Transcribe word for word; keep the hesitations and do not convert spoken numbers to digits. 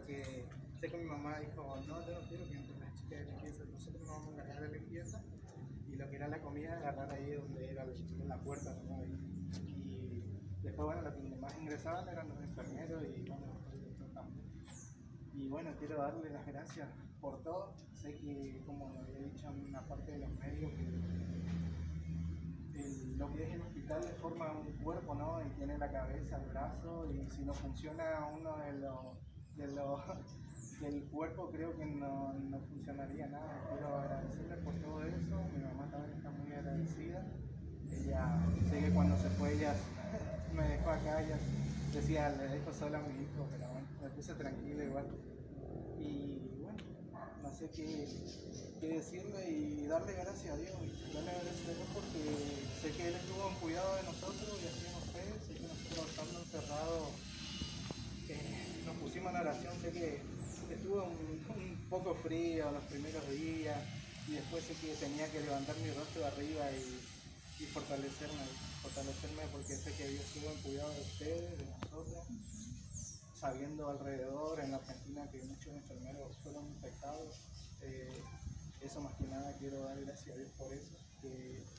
porque sé que mi mamá dijo, no, yo no quiero que entre las chicas de limpieza, nosotros nos vamos a encargar de limpieza y lo que era la comida agarrar ahí donde era el- en la puerta, ¿no? Y, y después, bueno, los que más ingresaban eran los enfermeros y bueno, el doctor también. Y bueno, quiero darle las gracias por todo. Sé que, como lo había dicho en una parte de los medios, que el- lo que es el hospital le forma un cuerpo, ¿no? Y tiene la cabeza, el brazo, y si no funciona uno de los, de los del cuerpo, creo que no, no funcionaría nada. Quiero agradecerle por todo eso. Mi mamá también está muy agradecida. Ella, sé que cuando se fue, ella me dejó acá, ella decía, le dejo sola a mi hijo, pero bueno, me puse tranquilo igual. Y bueno, no sé qué, qué decirle y darle gracias a Dios, y darle gracias a Dios porque sé que Él estuvo en cuidado de nosotros y así en ustedes, sé que nosotros estando encerrados eh, nos pusimos en oración, sé que estuvo un, un poco frío los primeros días y después sé que tenía que levantar mi rostro arriba y, y fortalecerme, fortalecerme porque sé que Dios estuvo en cuidado de ustedes, de nosotros, sabiendo alrededor en Argentina que muchos enfermeros fueron infectados. Eh, eso más que nada quiero dar gracias a Dios por eso, que